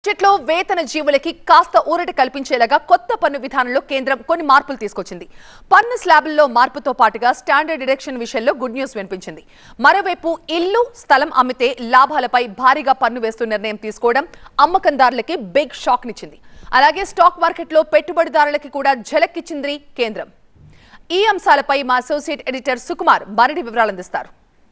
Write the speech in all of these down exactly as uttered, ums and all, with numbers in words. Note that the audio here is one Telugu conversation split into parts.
బడ్జెట్లో వేతన జీవులకి కాస్త ఊరట కల్పించేలాగా కొత్త పన్ను విధానంలో కేంద్రం కొన్ని మార్పులు తీసుకొచ్చింది. పన్ను స్లాబుల్లో మార్పుతో పాటుగా స్టాండర్డ్ డిడక్షన్ విషయంలో గుడ్ న్యూస్ వినిపించింది. మరోవైపు ఇల్లు స్థలం అమ్మితే లాభాలపై భారీగా పన్ను వేస్తూ నిర్ణయం తీసుకోవడం అమ్మకందారులకి బిగ్ షాక్ నిచ్చింది. అలాగే స్టాక్ మార్కెట్లో పెట్టుబడిదారులకి కూడా ఝలక్కిచ్చింది కేంద్రం. ఈ అంశాలపై మా అసోసియేట్ ఎడిటర్ సుకుమార్ మరిన్ని వివరాలు అందిస్తారు.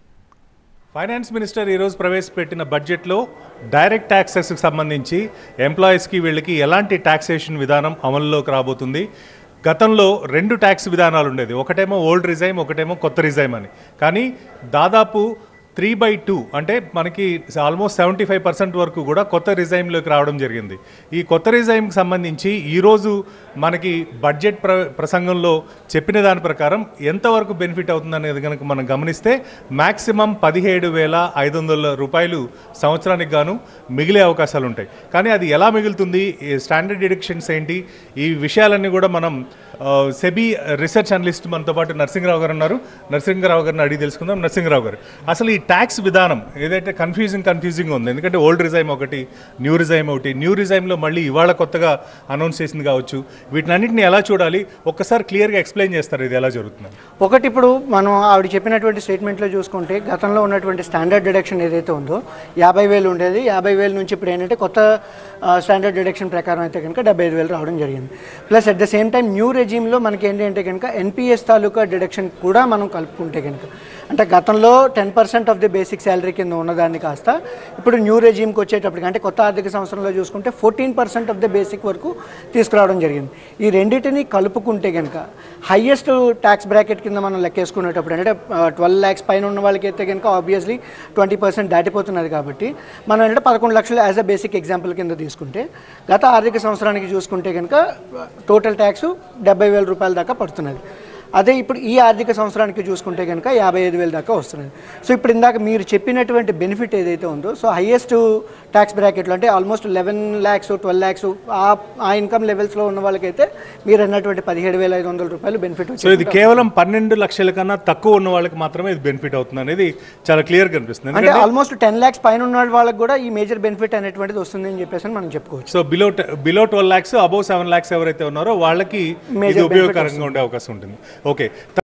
ఫైనాన్స్ మినిస్టర్ ఈరోజు ప్రవేశపెట్టిన బడ్జెట్లో డైరెక్ట్ ట్యాక్సెస్కి సంబంధించి ఎంప్లాయీస్కి వీళ్ళకి ఎలాంటి ట్యాక్సేషన్ విధానం అమలులోకి రాబోతుంది. గతంలో రెండు ట్యాక్స్ విధానాలు ఉండేది, ఒకటేమో ఓల్డ్ రిజైమ్, ఒకటేమో కొత్త రిజైమ్ అని. కానీ దాదాపు త్రీ బై టూ అంటే మనకి ఆల్మోస్ట్ సెవెంటీ ఫైవ్ పర్సెంట్ వరకు కూడా కొత్త రిజైమ్లోకి రావడం జరిగింది. ఈ కొత్త రిజైమ్కి సంబంధించి ఈరోజు మనకి బడ్జెట్ ప్ర ప్రసంగంలో చెప్పిన దాని ప్రకారం ఎంతవరకు బెనిఫిట్ అవుతుందనేది కనుక మనం గమనిస్తే మ్యాక్సిమం పదిహేడు వేల ఐదు వందల రూపాయలు సంవత్సరానికి గాను మిగిలే అవకాశాలు ఉంటాయి. కానీ అది ఎలా మిగులుతుంది, స్టాండర్డ్ డిడక్షన్స్ ఏంటి, ఈ విషయాలన్నీ కూడా మనం సెబీ రీసెర్చ్ అనలిస్ట్ మనతో పాటు నరసింహరావు గారు ఉన్నారు. నరసింహరావు గారిని అడిగి తెలుసుకుందాం. నరసింహరావు గారు, అసలు ఈ ట్యాక్స్ విధానం ఏదైతే కన్ఫ్యూజింగ్ కన్ఫ్యూజింగ్ ఉంది, ఎందుకంటే ఓల్డ్ రిజైమ్ ఒకటి, న్యూ రిజైమ్ ఒకటి, న్యూ రిజైమ్లో మళ్ళీ ఇవాళ కొత్తగా అనౌన్స్ చేసింది కావచ్చు, వీటినన్నింటినీ ఎలా చూడాలి ఒక్కసారి క్లియర్గా ఎక్స్ప్లెయిన్ చేస్తారు ఇది ఎలా జరుగుతుంది? ఒకటి, ఇప్పుడు మనం ఆవిడ చెప్పినటువంటి స్టేట్మెంట్లో చూసుకుంటే గతంలో ఉన్నటువంటి స్టాండర్డ్ డిడక్షన్ ఏదైతే ఉందో యాభై వేలు ఉండేది. యాభై వేలు నుంచి ఇప్పుడు ఏంటంటే కొత్త స్టాండర్డ్ డిడక్షన్ ప్రకారం అయితే కనుక డెబ్బై ఐదు వేలు రావడం జరిగింది. Plus at the same time new రెజీమ్లో మనకి ఏంటి అంటే కనుక ఎన్పిఎస్ తాలూకా డిడక్షన్ కూడా మనం కలుపుకుంటే కనుక, అంటే గతంలో ten percent of the basic salary కింద ఉన్నదాన్ని కాస్త ఇప్పుడు న్యూ రెజీమ్కి వచ్చేటప్పటికి, అంటే కొత్త ఆర్థిక సంవత్సరంలో చూసుకుంటే fourteen percent of the basic వరకు తీసుకురావడం జరిగింది. ఈ రెండింటిని కలుపుకుంటే కనుక హయ్యెస్ట్ ట్యాక్స్ బ్రాకెట్ కింద మనం లెక్కేసుకునేటప్పుడు అంటే ట్వెల్వ్ ల్యాక్స్ పైన ఉన్న వాళ్ళకి అయితే కనుక ఆబ్వియస్లీ ట్వంటీ పర్సెంట్ దాటిపోతున్నది. కాబట్టి మనం అంటే పదకొండు లక్షలు యాజ్ అ బేసిక్ ఎగ్జాంపుల్ కింద తీసుకుంటే గత ఆర్థిక సంవత్సరానికి చూసుకుంటే కనుక టోటల్ ట్యాక్స్ డెబ్బై వేల రూపాయల దాకా పడుతున్నది. అదే ఇప్పుడు ఈ ఆర్థిక సంవత్సరానికి చూసుకుంటే కనుక యాభై ఐదు వేల దాకా వస్తున్నది. సో ఇప్పుడు ఇందాక మీరు చెప్పినటువంటి బెనిఫిట్ ఏదైతే ఉందో, సో హయ్యెస్ట్ ట్యాక్స్ బ్రాకెట్లో అంటే almost eleven lakhs twelve lakhs ఆ ఇన్కమ్ లెవెల్స్లో ఉన్న వాళ్ళకైతే మీరు అన్నటువంటి పదిహేడు వేల ఐదు వందల రూపాయలు బెనిఫిట్ వచ్చింది. సో ఇది కేవలం పన్నెండు లక్షల కన్నా తక్కువ ఉన్న వాళ్ళకి మాత్రమే ఇది బెనిఫిట్ అవుతుంది అనేది చాలా క్లియర్గా కనిపిస్తుంది. అంటే ఆల్మోస్ట్ టెన్ ల్యాక్స్ పైన ఉన్న వాళ్ళకి కూడా ఈ మేజర్ బెనిఫిట్ అనేటువంటిది వస్తుంది అని చెప్పేసి మనం చెప్పుకోవచ్చు. So below below twelve lakhs above seven lakhs ఎవరైతే ఉన్నారో వాళ్ళకి ఇది ఉపయోగకరంగా ఉండే అవకాశం ఉంటుంది. ఓకే.